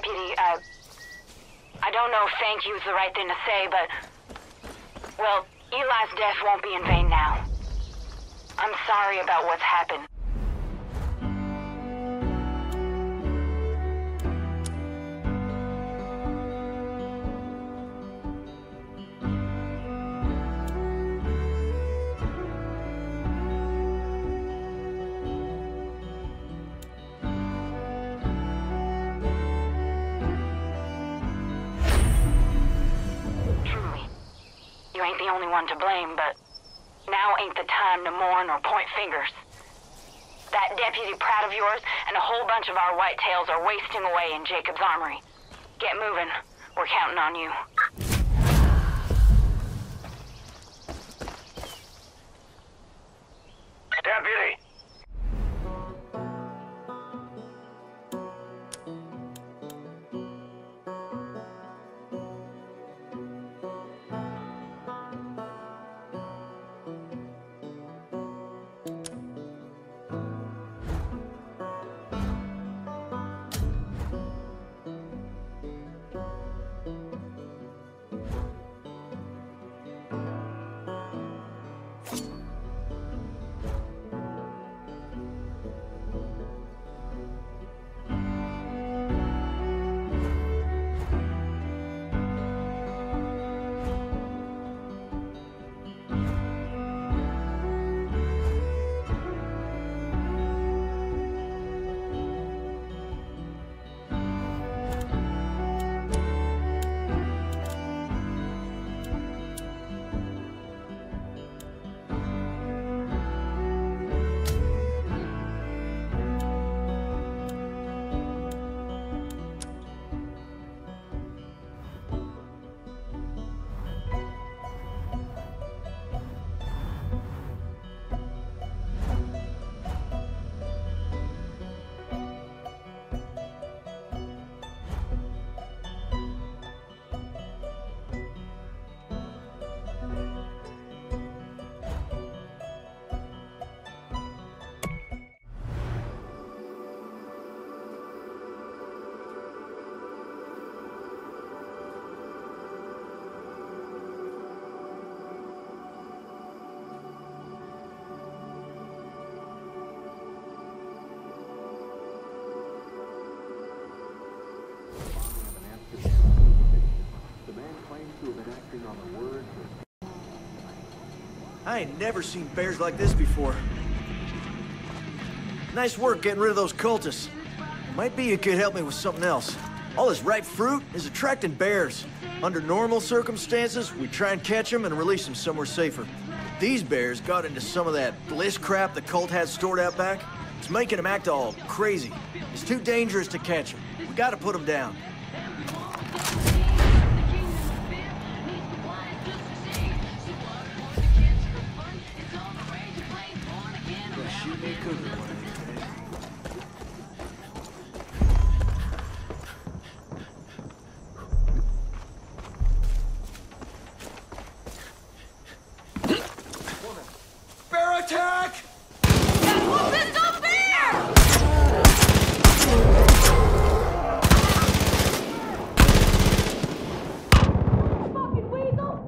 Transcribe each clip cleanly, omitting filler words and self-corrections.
Deputy, I don't know if thank you is the right thing to say, but... Well, Eli's death won't be in vain now. I'm sorry about what's happened. You ain't the only one to blame, but now ain't the time to mourn or point fingers. That Deputy Pratt of yours and a whole bunch of our whitetails are wasting away in Jacob's armory. Get moving. We're counting on you. Deputy! I ain't never seen bears like this before. Nice work getting rid of those cultists. Might be you could help me with something else. All this ripe fruit is attracting bears. Under normal circumstances, we try and catch them and release them somewhere safer. These bears got into some of that bliss crap the cult has stored out back. It's making them act all crazy. It's too dangerous to catch them. We gotta put them down. Bear attack! Pistol bear! Fucking weasel!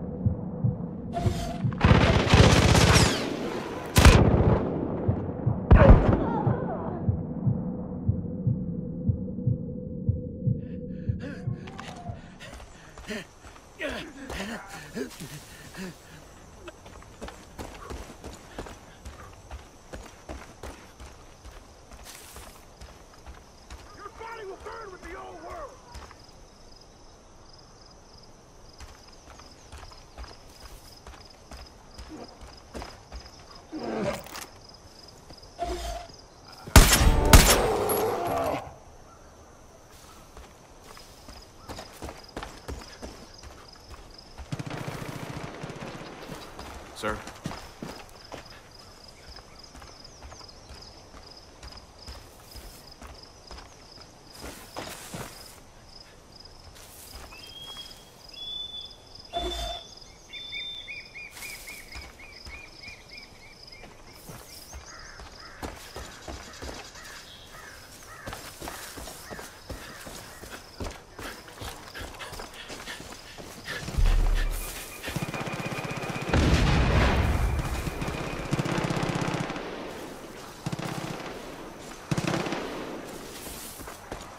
Your body will burn with the old world! Sir?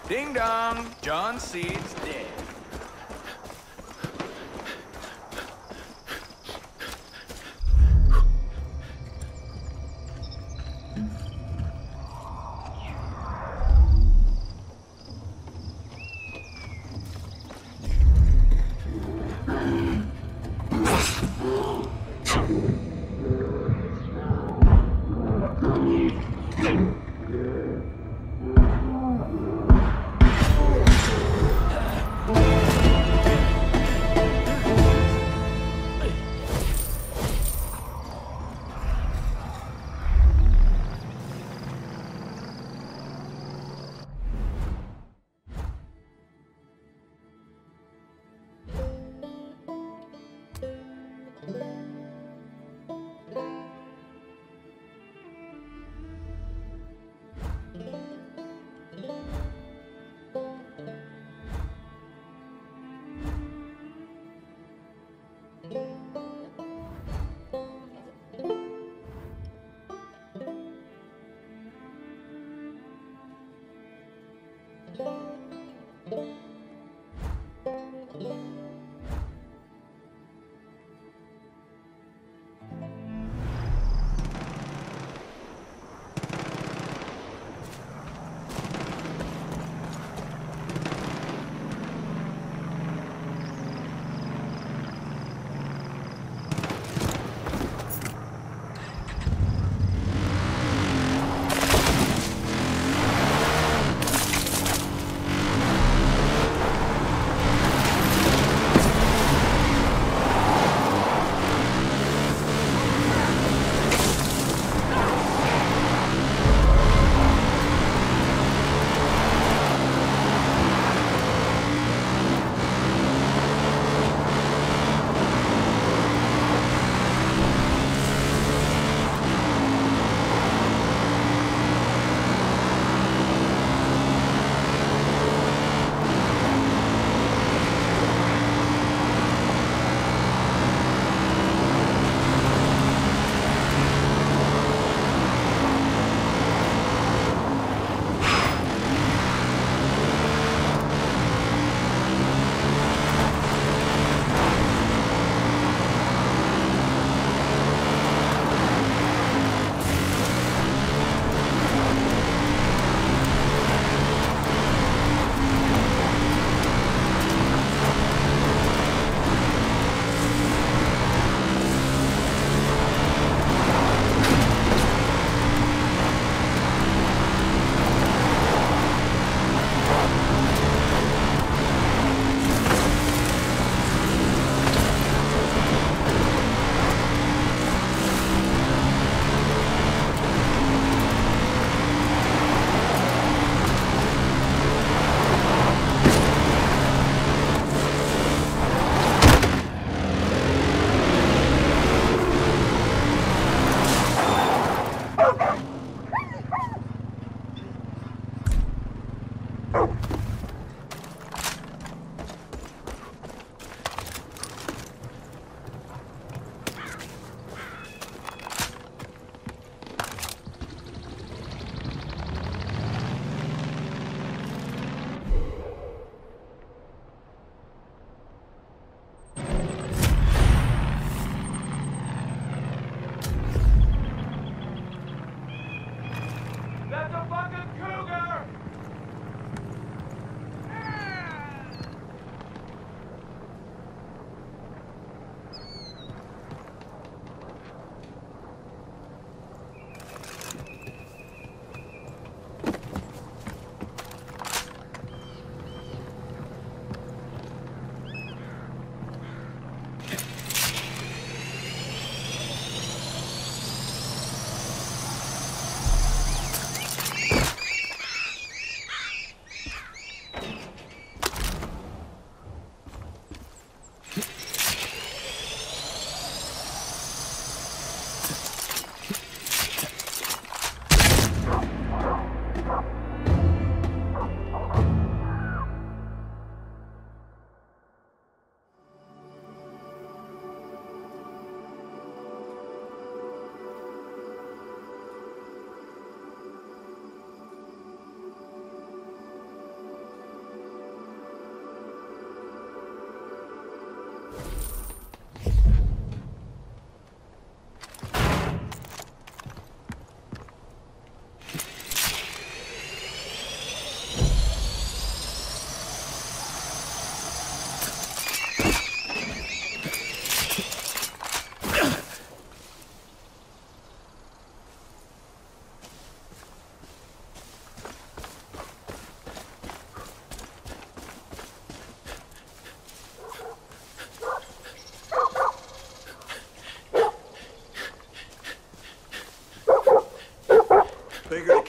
Ding dong, John Seed's dead.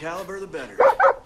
caliber, the better.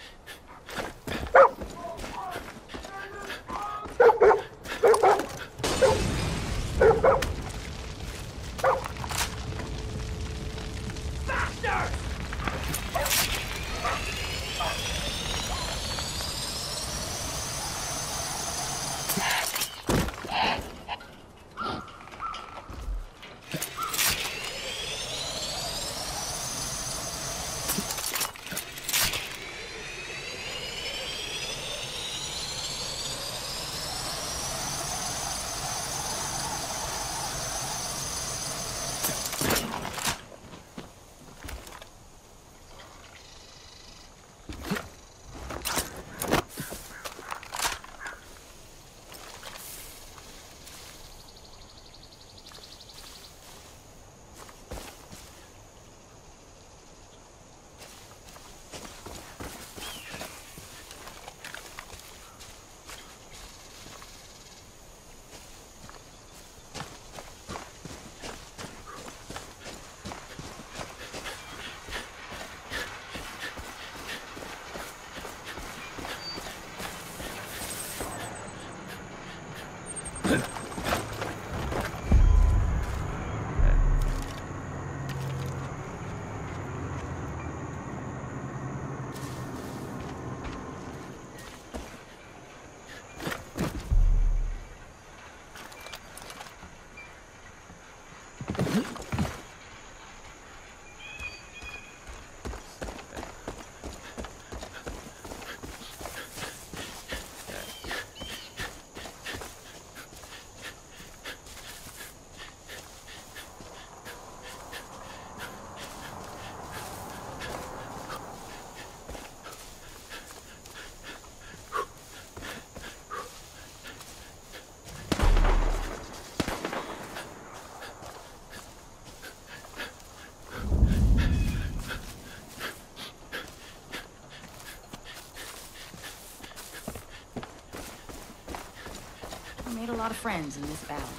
I made a lot of friends in this valley.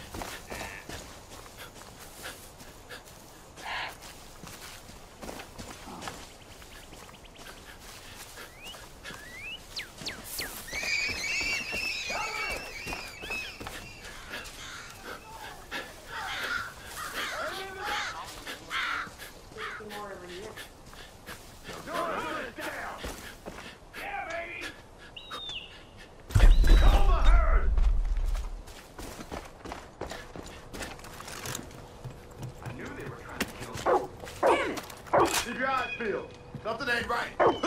Keep your eyes peeled. Something ain't right.